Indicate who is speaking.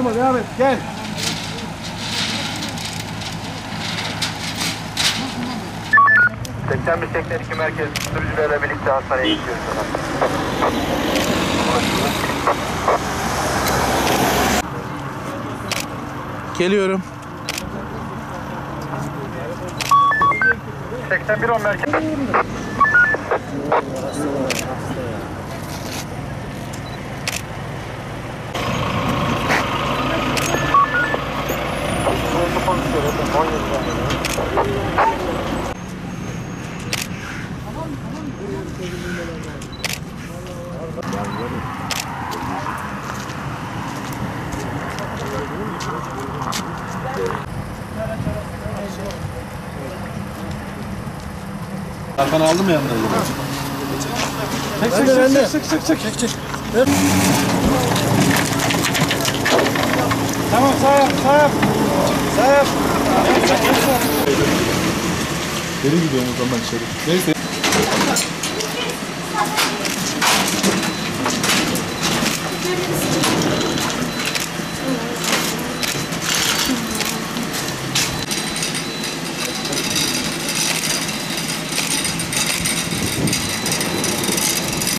Speaker 1: Memo devam et. Gel.
Speaker 2: ...81-82 merkez sürücülerle birlikte hastaneye gidiyoruz.
Speaker 3: Geliyorum.
Speaker 2: 81-10 merkez.
Speaker 3: Hakan aldı mı yanına?
Speaker 1: Çek. Tamam sağ yap.
Speaker 3: Geri gidiyorum o zaman içeri. Neyse.